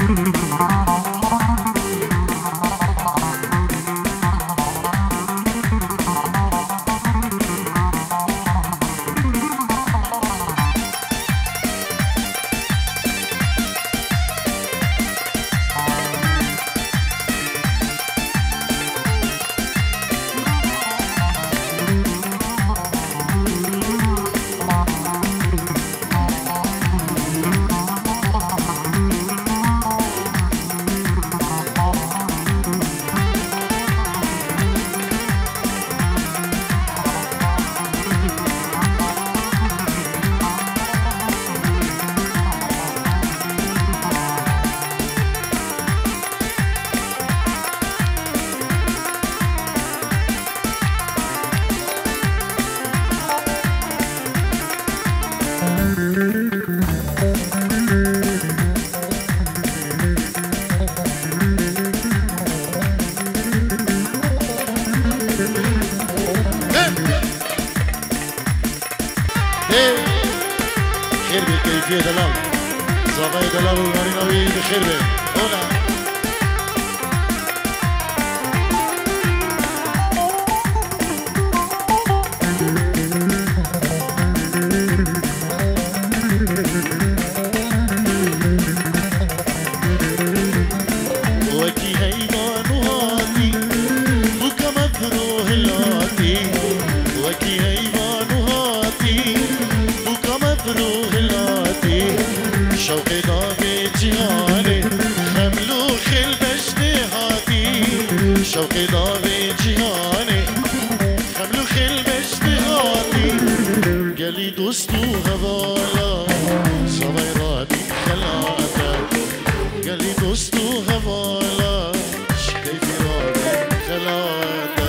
خير بالكيفية دلال صبايا دلال والماريناوي بخير به هنا وكي هيمان وهاتي بك مذروه الهاتي وكي هيمان وهاتي بك مذروه الهاتي شوقي ضابي جهاني خملوخ البجد هاتي شوقي ضابي جهاني خملوخ البجد هاتي قالي دوستو هوالا صبيراتي خلاتك قالي دوستو هوالا شكيفي رابي خلاتك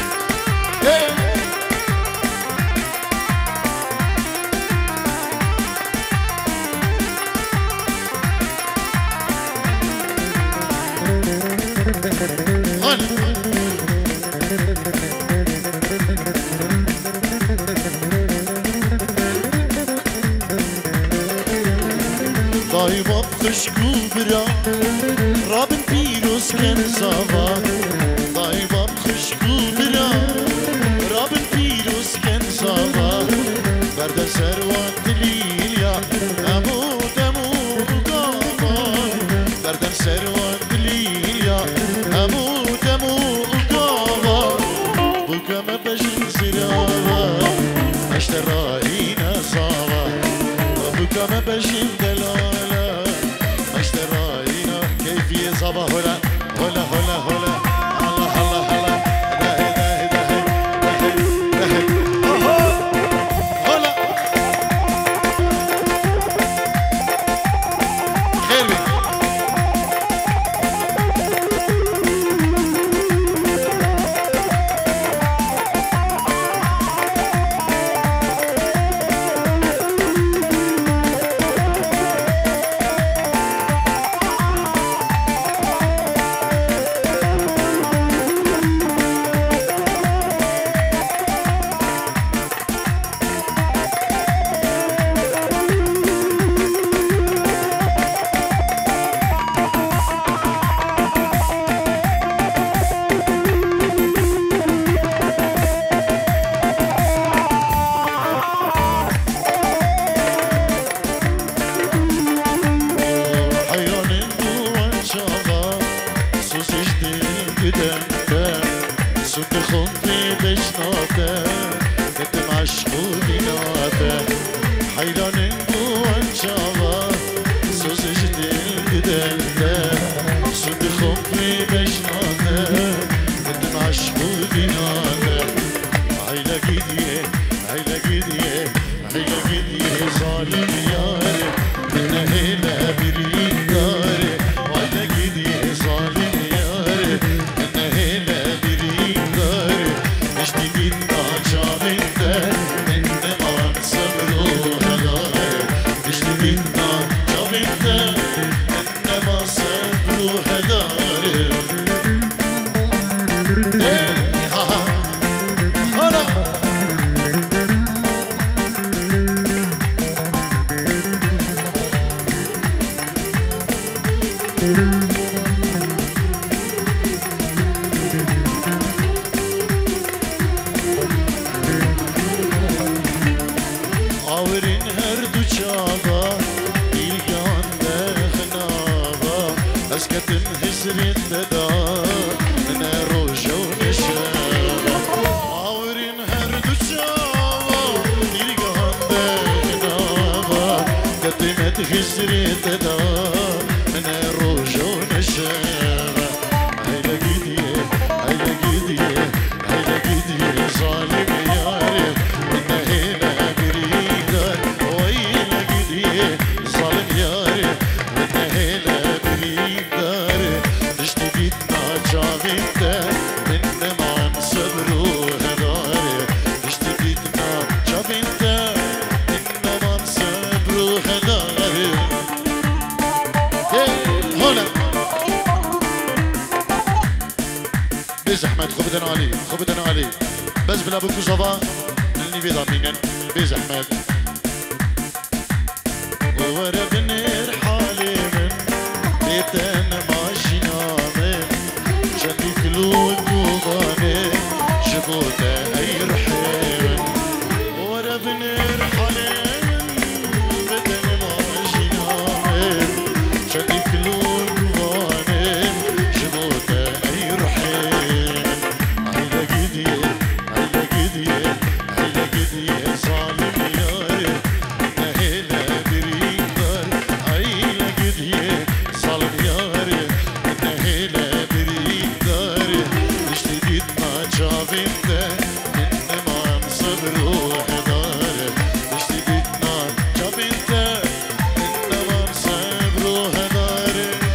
ضايبة بخشكو برا رابن بيروس كان صافا ضايبة بخشكو برا رابن بيروس كان صافا برد سروان دليليا أموت أموت قافا برد سروان دليليا أموت أموت قافا بكا ما بجن زرابا اشترائينا صافا بكا ما بجن دلالا اشترائينا كيفية صافا هلا هلا هلا هلا الله الله هلا داهي داهي داهي داهي داهي هلا خير بك خزري تدا من روجون الشارع هيدا جديه هيدا جديه هيدا جديه ظالم ياري من هنا بريدار ويلا جديه ظالم ياري من هنا بريدار اشتديتنا جابنتا من مان صبرو هداري اشتديتنا جابنتا من مان صبرو هداري هنا بيز احمد خبدنا علي خبدنا علي بس بلا بكو صبا اللي بيضا مينن بيز احمد وورا بنير حالي من بيتنا ماشينا من شدي كلود بوغاني شبوتا اي رحيم وورا بنير حالي من بيتنا ماشينا من شدي كلود بوغاني شبوتا اي رحيم هيدا جديه هيدا جديه هيدا جديه ظالم ياري نهيلا بريدار هيدا جديه ظالم ياري نهيلا بريدار اشتديتنا جابنتا من مان صبرو هدار اشتديتنا جابنتا من مان صبرو هدار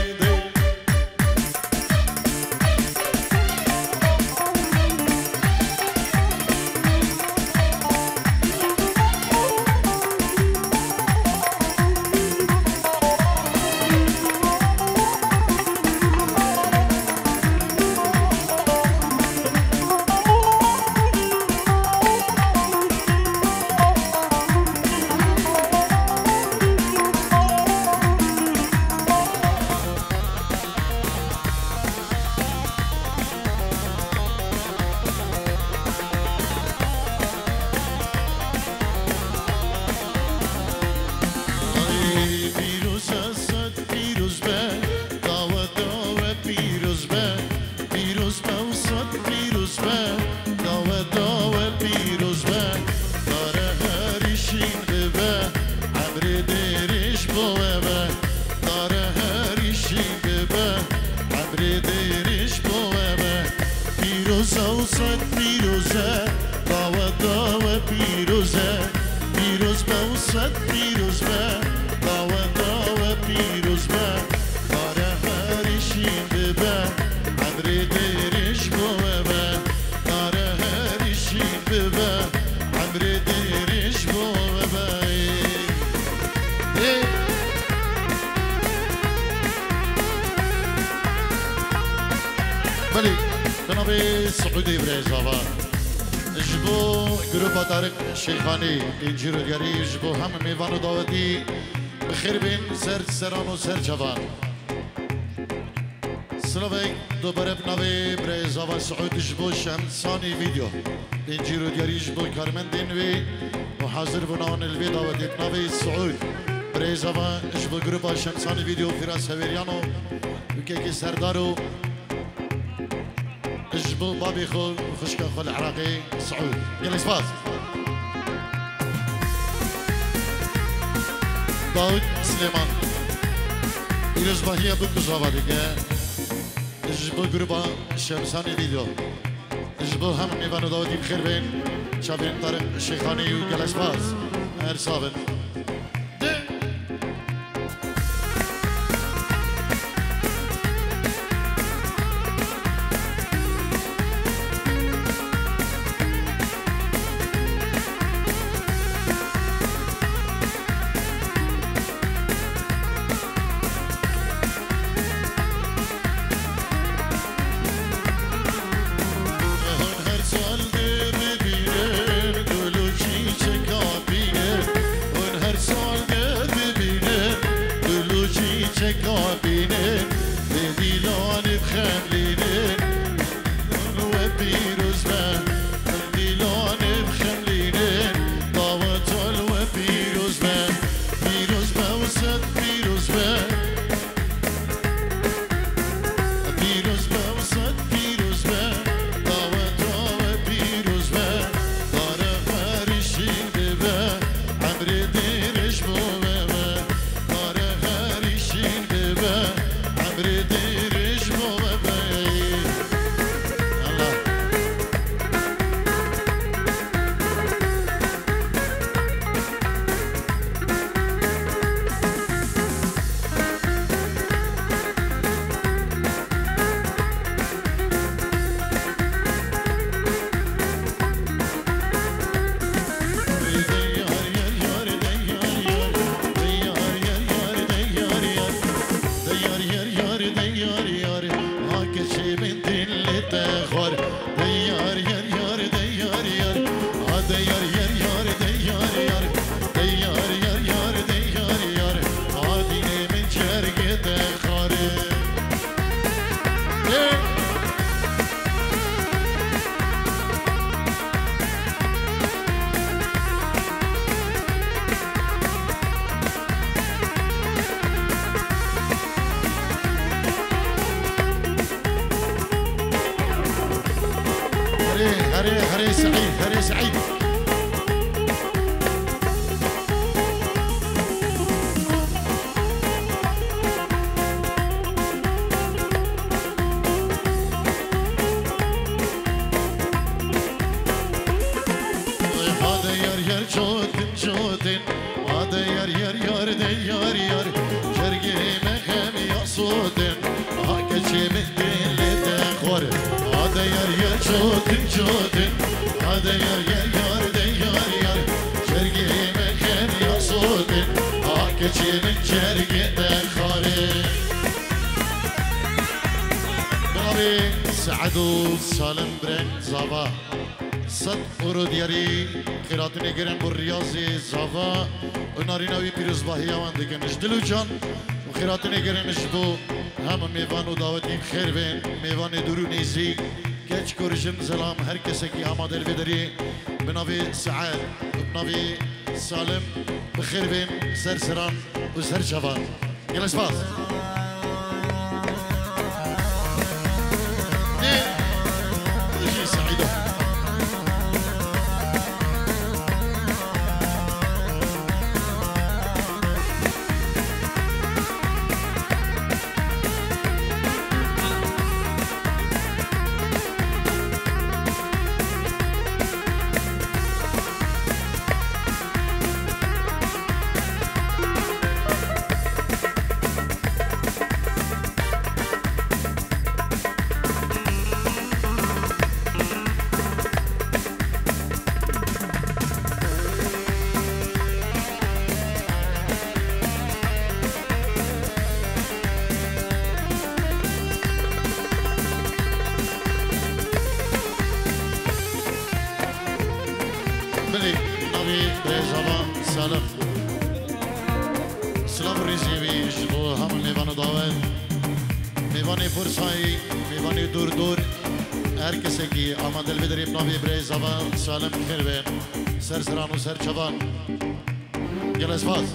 پیروز است پیروز به دعوت دعوت پیروز به پیروز به وسط پیروز به دعوت دعوت پیروز به داره هریشین به عمر دیرش بوه به داره هریشین به عمر دیرش بوه به پیروز وسط پیروزه دعوت دعوت پیروزه پیروز به وسط پیروز به دعوت دعوت پیروز به داره هریشین به عمر دیرش بوه به داره هریشین به عمر دیرش بوه به بلی جناب سعودی برزاوا جبو گروه طارق شیخانی اینجور گری جبو هم میوان و دعوتی بخیر بین سر سران و سر جوان سلوی دوباره بناوی برزاوا سعود جبو شمسانی ویدیو اینجور گری جبو کارمن دینوی و حاضر بناون الوی دعوتی بناوی سعود برزاوا جبو گروه شمسانی ویدیو فراس هویریانو وکی سردارو جبو بابي خو خشكا خو العراقي سعود يلا سباز داود سليمان يرجبا هي بكوزافا ديكا جبو جروبا شمساني فيديو جبو هم ميفانو داودي بخير بين شابين طارق الشيخاني ويلا سباز هر صابن her سعيد جوتن هذا يار يار يار ديار يار شرقي مخم يقصودن هكذا من دل تخور هذا يار يار جوتن هذا يار يار يار ديار يار شرقي مخم يقصودن هكذا من شرقي تخور برابي سعدو سالم برن زابا صد ورود ياري خيراتني قرن بالرياضي زافا وناريناوي بيروز باهيا واندكن اجدلو جان وخيراتني قرن اجبو هم ميوان وداوتين خير بين ميوان درو نيزي كيش كورجن زلام هر كسكي آماد الفدري بناوي سعاد بناوي سالم بخير بين سرسران وسر شفان يلا سباس سلام ریزیوی جبو هم میوان داول میوانی فرسایی میوانی دور دور هر کسی که آماده الویدری بناوی برای زبان سالم خیر بین سر سران و سر چبان گل اسفاز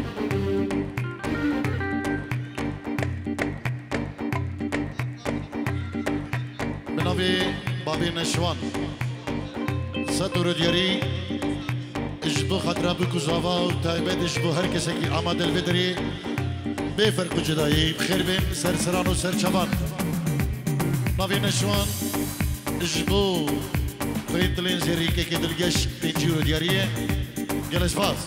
بناوی بابی نشوان ستور دیاری اجبو خطره بکوزاوا و تایبت اجبو هر کسی که آماده الویدری بفرق و جدایی بخیر بین سر سران و سر چبان ناوی نشوان اجبو خیلی زیری که دلگش پینجیرو دیاریه گلش باز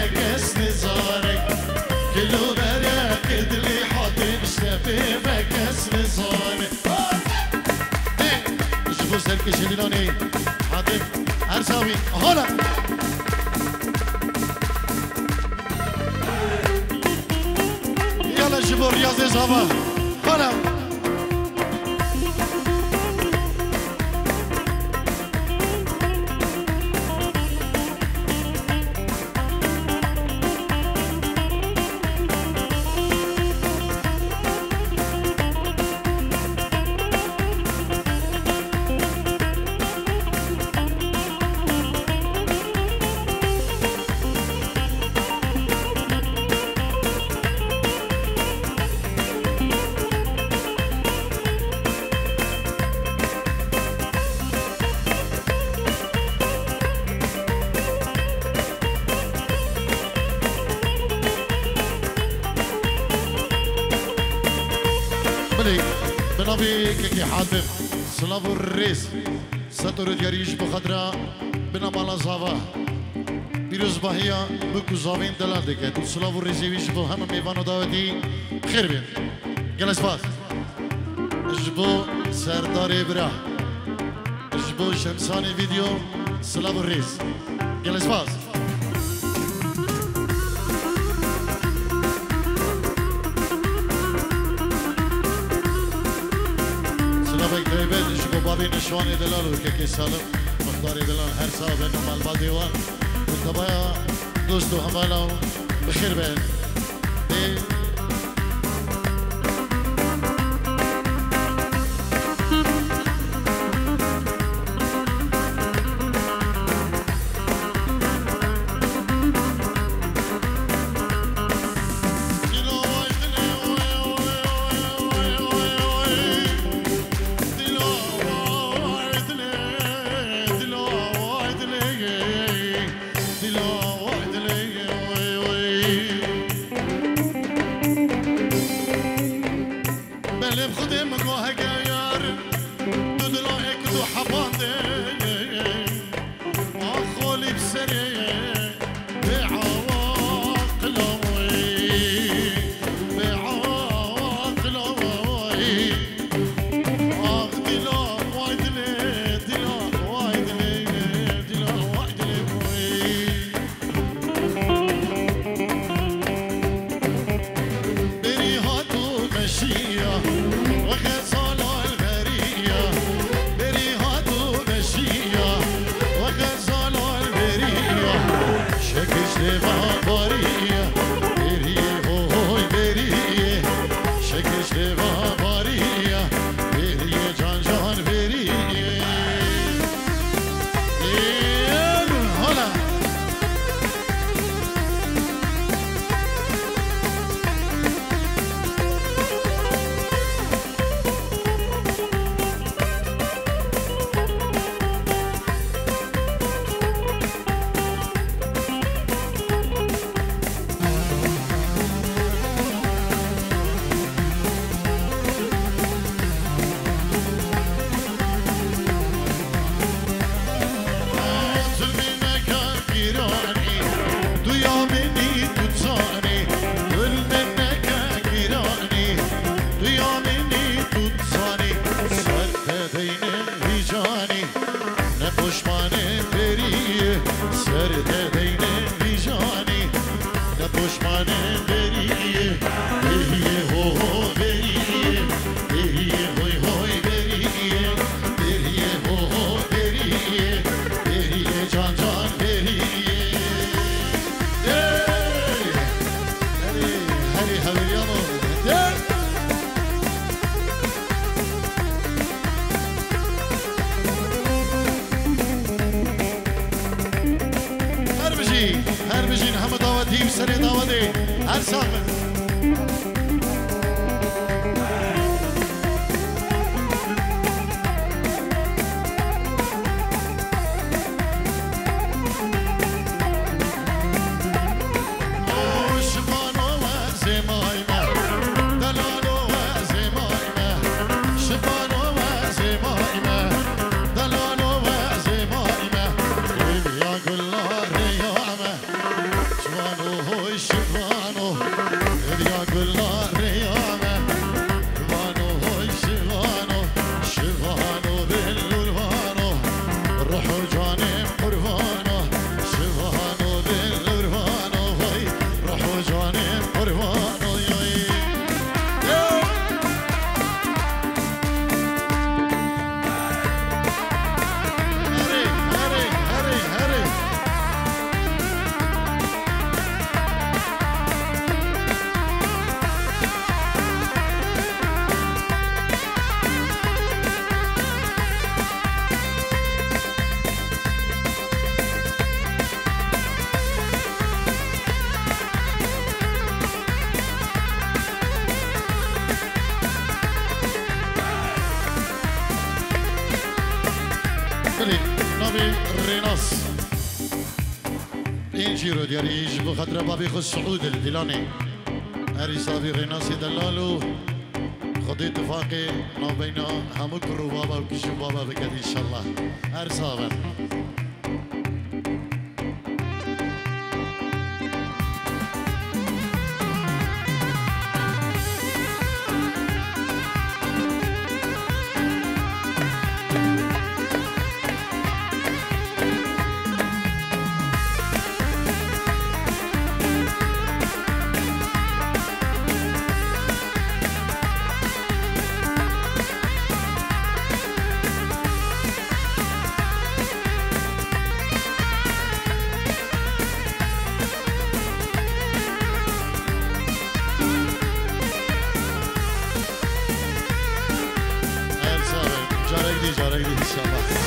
مكس نزاري كلو بريق دلي حاطين شتفي مكس نزاري شوفوا سلك شديلوني حاطين عرساوي هلا يلا شوفوا رياض زابا هلا بنابي كي حاتم سلافو الريس ستور دياريش بخضرا بنا مالا زافا بيروز باهيا بكو زافين دلال دكت سلافو الريزيويش بو هم ميوانو داوتي خير بين جلس باس جبو سردار برا جبو شمساني فيديو سلافو الريس جلس باس بابي نشواني دلال وكيكي سالم مختاري دلال هر صاحب انه مال ديوان والطبايا دوستو همالا بخير بين هر بجین همه دعوتی و سر دعوتی هر ساقه One ريناس إنجي رود يريج بخدر بابي خو سعود الدلاني هري صافي ريناسي دلالو خدي اتفاقي ما بين همو كرو بابا وكشو بابا بكد إن شاء الله هر صابر جارك دي إن شاء الله